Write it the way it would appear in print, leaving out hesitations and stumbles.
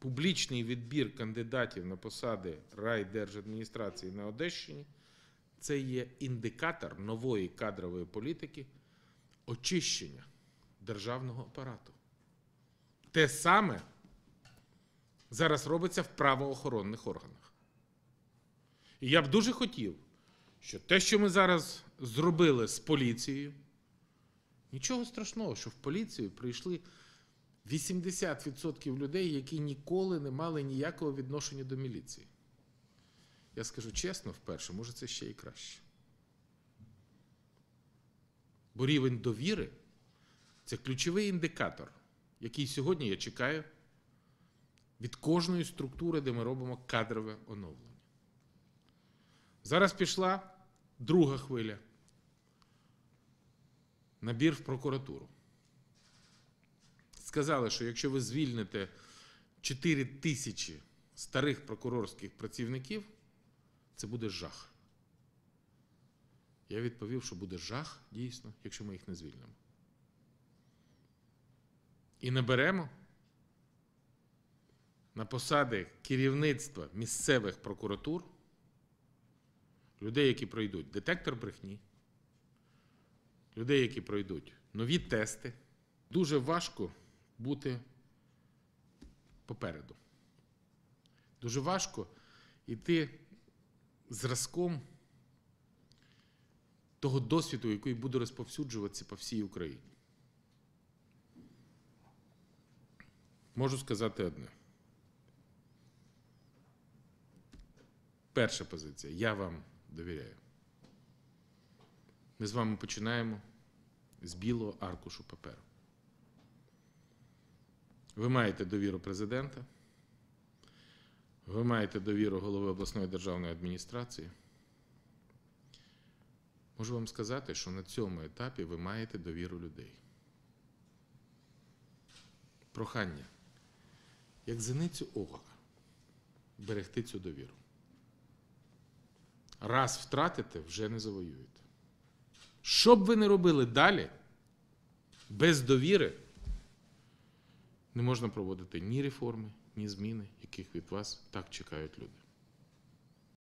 публічний відбір кандидатів на посади райдержадміністрації на Одещині – це є індикатор нової кадрової політики очищення державного апарату. Те саме зараз робиться в правоохоронних органах. І я б дуже хотів, що те, що ми зараз зробили з поліцією, нічого страшного, що в поліцію прийшли 80% людей, які ніколи не мали ніякого відношення до міліції. Я скажу чесно, вперше, може це ще і краще. Бо рівень довіри – це ключовий індикатор, який сьогодні я чекаю від кожної структури, де ми робимо кадрове оновлення. Зараз пішла друга хвиля – набір в прокуратуру. Сказали, що якщо ви звільните 4 тисячі старих прокурорських працівників, це буде жах. Я відповів, що буде жах, дійсно, якщо ми їх не звільнимо. І наберемо на посади керівництва місцевих прокуратур людей, які пройдуть детектор брехні, людей, які пройдуть нові тести. Дуже важко бути попереду. Дуже важко йти зразком того досвіду, який буде розповсюджуватися по всій Україні. Можу сказати одне. Перша позиція. Я вам довіряю. Ми з вами починаємо з білого аркушу паперу. Ви маєте довіру президента, ви маєте довіру голови обласної державної адміністрації. Можу вам сказати, що на цьому етапі ви маєте довіру людей. Прохання, як зеницю ока, берегти цю довіру. Раз втратите, вже не завоюєте. Що б ви не робили далі, без довіри не можна проводити ні реформи, ні зміни, яких від вас так чекають люди.